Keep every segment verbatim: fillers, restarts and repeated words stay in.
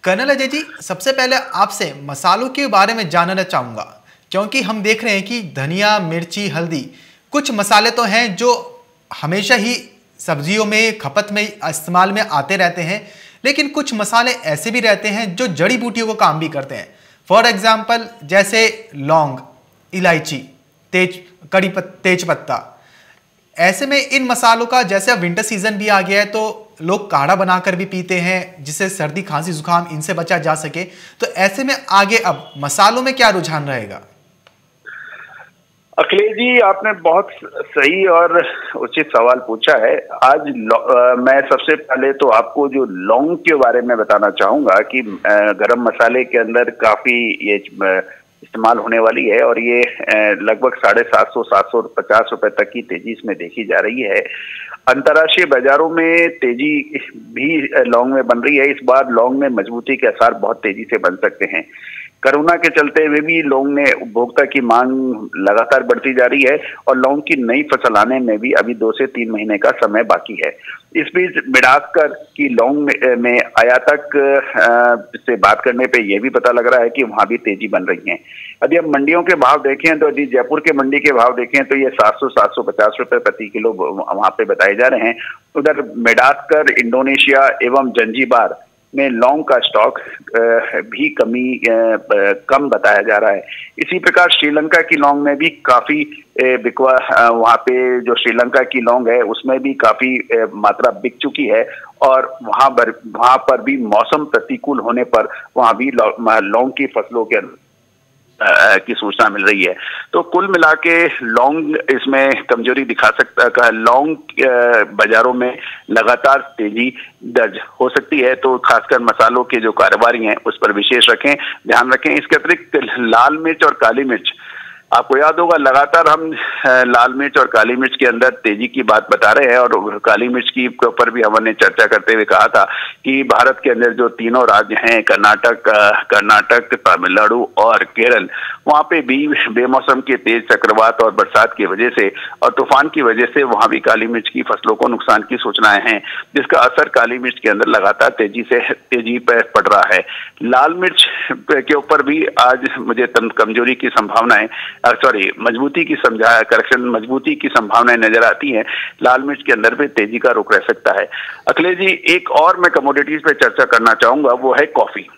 Colonel Ajay जी, सबसे पहले आपसे मसालों के बारे में जानना चाहूँगा, क्योंकि हम देख रहे हैं कि धनिया, मिर्ची, हल्दी कुछ मसाले तो हैं जो हमेशा ही सब्जियों में खपत में इस्तेमाल में आते रहते हैं, लेकिन कुछ मसाले ऐसे भी रहते हैं जो जड़ी बूटियों को काम भी करते हैं। फॉर एग्जाम्पल जैसे लौंग, इलायची, तेज कड़ी पत, तेज पत्ता। ऐसे में इन मसालों का, जैसे अब विंटर सीजन भी आ गया है तो लोग काढ़ा बनाकर भी पीते हैं जिससे सर्दी खांसी जुकाम इनसे बचा जा सके। तो ऐसे में आगे अब मसालों में क्या रुझान रहेगा? अखिलेश जी, आपने बहुत सही और उचित सवाल पूछा है। आज मैं सबसे पहले तो आपको जो लौंग के बारे में बताना चाहूंगा कि गरम मसाले के अंदर काफी ये इस्तेमाल होने वाली है और ये लगभग साढ़े सात सौ सात सौ पचास रुपए तक की तेजी इसमें देखी जा रही है। अंतर्राष्ट्रीय बाजारों में तेजी भी लौंग में बन रही है। इस बार लौंग में मजबूती के आसार बहुत तेजी से बन सकते हैं। कोरोना के चलते हुए भी लौंग में उपभोक्ता की मांग लगातार बढ़ती जा रही है और लौंग की नई फसल आने में भी अभी दो से तीन महीने का समय बाकी है। इस बीच मिडासकर की लौंग में, में आयातक से बात करने पे यह भी पता लग रहा है कि वहां भी तेजी बन रही है। यदि हम मंडियों के भाव देखें तो यदि जयपुर के मंडी के भाव देखें तो ये सात सौ सात सौ पचास रुपए प्रति किलो वहां पे बताए जा रहे हैं। उधर मिडासकर, इंडोनेशिया एवं जंजीबार में लौंग का स्टॉक भी कमी कम बताया जा रहा है। इसी प्रकार श्रीलंका की लौंग में भी काफी बिकवा, वहां पे जो श्रीलंका की लौंग है उसमें भी काफी मात्रा बिक चुकी है और वहां पर वहां पर भी मौसम प्रतिकूल होने पर वहां भी लौंग की फसलों के की सूचना मिल रही है। तो कुल मिला के लौंग इसमें कमजोरी दिखा सकता, लौंग बाजारों में लगातार तेजी दर्ज हो सकती है। तो खासकर मसालों के जो कारोबारी हैं उस पर विशेष रखें, ध्यान रखें। इसके अतिरिक्त लाल मिर्च और काली मिर्च, आपको याद होगा लगातार हम लाल मिर्च और काली मिर्च के अंदर तेजी की बात बता रहे हैं और काली मिर्च की ऊपर भी हमने चर्चा करते हुए कहा था कि भारत के अंदर जो तीनों राज्य हैं, कर्नाटक कर्नाटक तमिलनाडु और केरल, वहां पे भी बेमौसम के तेज चक्रवात और बरसात की वजह से और तूफान की वजह से वहां भी काली मिर्च की फसलों को नुकसान की सूचनाएं हैं, जिसका असर काली मिर्च के अंदर लगातार तेजी से तेजी पर पड़ रहा है। लाल मिर्च के ऊपर भी आज मुझे कमजोरी की संभावनाएं सॉरी मजबूती की समझा करेक्शन मजबूती की संभावनाएं नजर आती हैं। लाल मिर्च के अंदर भी तेजी का रुख रह सकता है। अखिलेश जी, एक और मैं कमोडिटीज पे चर्चा करना चाहूंगा, वो है कॉफी।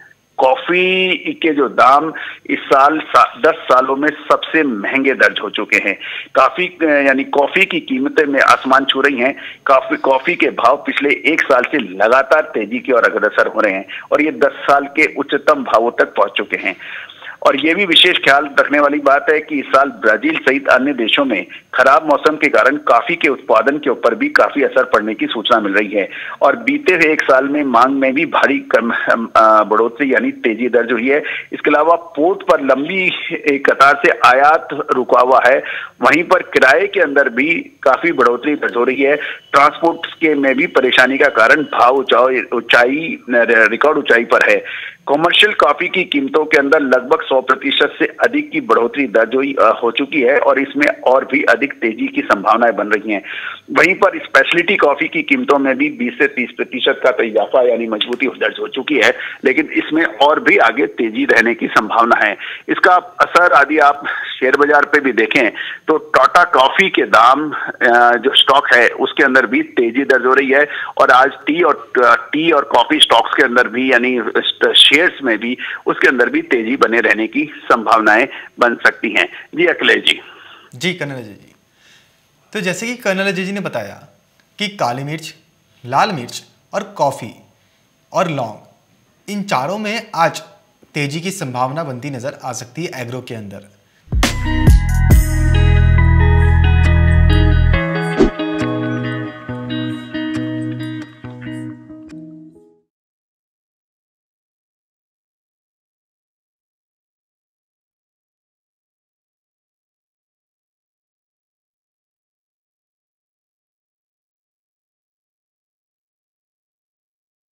कॉफी के जो दाम इस साल सा, दस सालों में सबसे महंगे दर्ज हो चुके हैं। काफी यानी कॉफी की कीमतें में आसमान छू रही हैं। काफी कॉफी के भाव पिछले एक साल से लगातार तेजी की ओर अग्रसर हो रहे हैं और ये दस साल के उच्चतम भावों तक पहुंच चुके हैं। और ये भी विशेष ख्याल रखने वाली बात है कि इस साल ब्राजील सहित अन्य देशों में खराब मौसम के कारण कॉफी के उत्पादन के ऊपर भी काफी असर पड़ने की सूचना मिल रही है और बीते हुए एक साल में मांग में भी भारी बढ़ोतरी यानी तेजी दर्ज हुई है। इसके अलावा पोर्ट पर लंबी कतार से आयात रुका हुआ है, वहीं पर किराए के अंदर भी काफी बढ़ोतरी दर्ज हो रही है। ट्रांसपोर्ट के में भी परेशानी का कारण भाव ऊंचाई रिकॉर्ड ऊंचाई पर है। कॉमर्शियल कॉफी की कीमतों के अंदर लगभग सौ प्रतिशत से अधिक की बढ़ोतरी दर्ज हुई हो चुकी है और इसमें और भी अधिक तेजी की संभावनाएं बन रही हैं। वहीं पर स्पेशलिटी कॉफी की कीमतों में भी बीस से तीस प्रतिशत का तो इजाफा यानी मजबूती दर्ज हो चुकी है, लेकिन इसमें और भी आगे तेजी रहने की संभावना है। इसका असर यदि आप शेयर बाजार पे भी देखें तो टाटा कॉफी के दाम जो स्टॉक है उसके अंदर भी तेजी दर्ज हो रही है और आज टी और टी और कॉफी स्टॉक्स के अंदर भी यानी शेयर्स में भी उसके अंदर भी तेजी बने रहने की संभावनाएं बन सकती हैं। जी अखिलेश जी। जी कर्नल अजय जी, तो जैसे कि कर्नल अजय जी ने बताया कि काली मिर्च, लाल मिर्च और कॉफ़ी और लौंग, इन चारों में आज तेजी की संभावना बनती नजर आ सकती है एग्रो के अंदर।